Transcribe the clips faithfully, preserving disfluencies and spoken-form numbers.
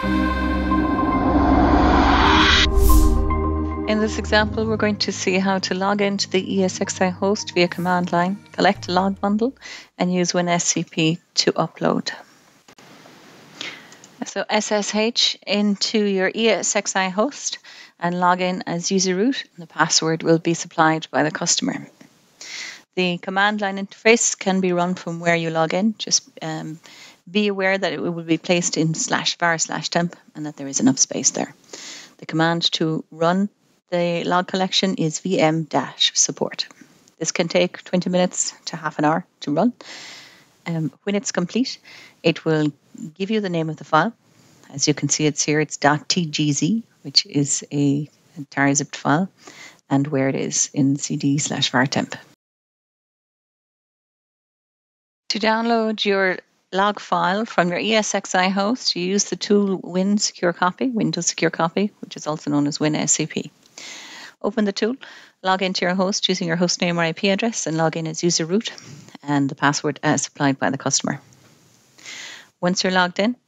In this example, we're going to see how to log into the E S X i host via command line, collect a log bundle, and use WinSCP to upload. So S S H into your E S X i host and log in as user root. The password will be supplied by the customer. The command line interface can be run from where you log in. Just um, be aware that it will be placed in slash var slash temp and that there is enough space there. The command to run the log collection is vm-support. This can take twenty minutes to half an hour to run. Um, when it's complete, it will give you the name of the file. As you can see, it's here, it's .tgz, which is a tar zipped file, and where it is in cd slash var temp. To download your log file from your E S X i host, you use the tool Win Secure Copy, Windows Secure Copy, which is also known as WinSCP. Open the tool, log into your host using your host name or I P address, and log in as user root and the password as supplied by the customer. Once you're logged in,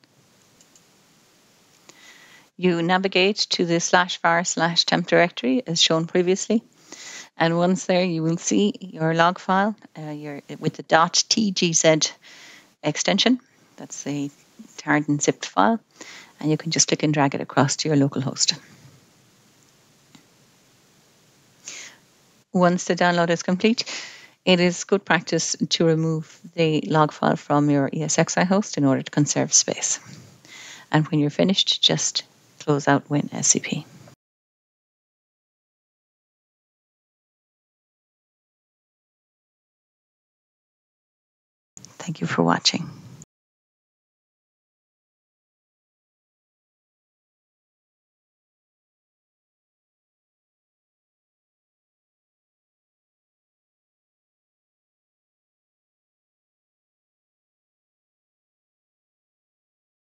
you navigate to the slash var slash temp directory as shown previously. And once there, you will see your log file uh, your, with the .tgz extension. That's the tarred and zipped file. And you can just click and drag it across to your local host. Once the download is complete, it is good practice to remove the log file from your E S X i host in order to conserve space. And when you're finished, just close out WinSCP. Thank you for watching.